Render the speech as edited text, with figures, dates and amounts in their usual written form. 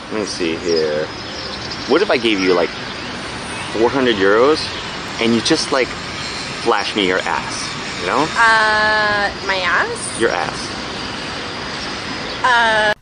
Let me see here. What if I gave you like 400 euros and you just like flash me your ass, you know? My ass? Your ass.